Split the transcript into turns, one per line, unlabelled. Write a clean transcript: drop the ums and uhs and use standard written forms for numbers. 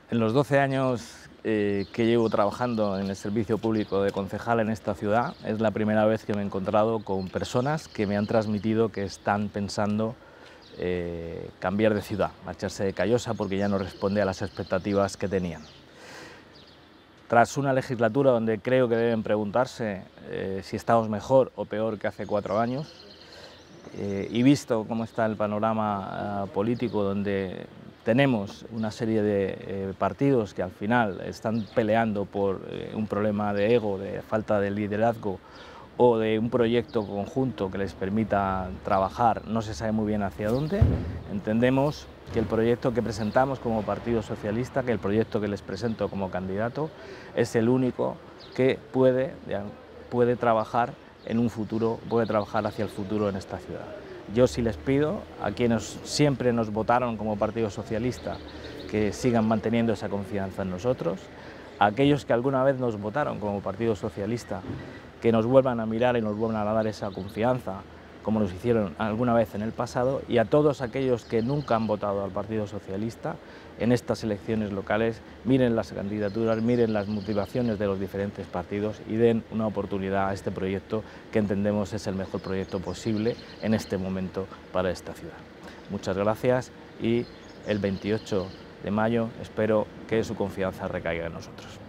En los 12 años que llevo trabajando en el servicio público de concejal en esta ciudad, es la primera vez que me he encontrado con personas que me han transmitido que están pensando cambiar de ciudad, marcharse de Callosa porque ya no responde a las expectativas que tenían. Tras una legislatura donde creo que deben preguntarse si estamos mejor o peor que hace 4 años, y visto cómo está el panorama político, donde tenemos una serie de partidos que al final están peleando por un problema de ego, de falta de liderazgo o de un proyecto conjunto que les permita trabajar, no se sabe muy bien hacia dónde, entendemos que el proyecto que presentamos como Partido Socialista, que el proyecto que les presento como candidato, es el único que puede trabajar en un futuro, puede trabajar hacia el futuro en esta ciudad. Yo sí les pido a quienes siempre nos votaron como Partido Socialista que sigan manteniendo esa confianza en nosotros, a aquellos que alguna vez nos votaron como Partido Socialista que nos vuelvan a mirar y nos vuelvan a dar esa confianza como nos hicieron alguna vez en el pasado, y a todos aquellos que nunca han votado al Partido Socialista en estas elecciones locales, miren las candidaturas, miren las motivaciones de los diferentes partidos y den una oportunidad a este proyecto que entendemos es el mejor proyecto posible en este momento para esta ciudad. Muchas gracias y el 28 de mayo espero que su confianza recaiga en nosotros.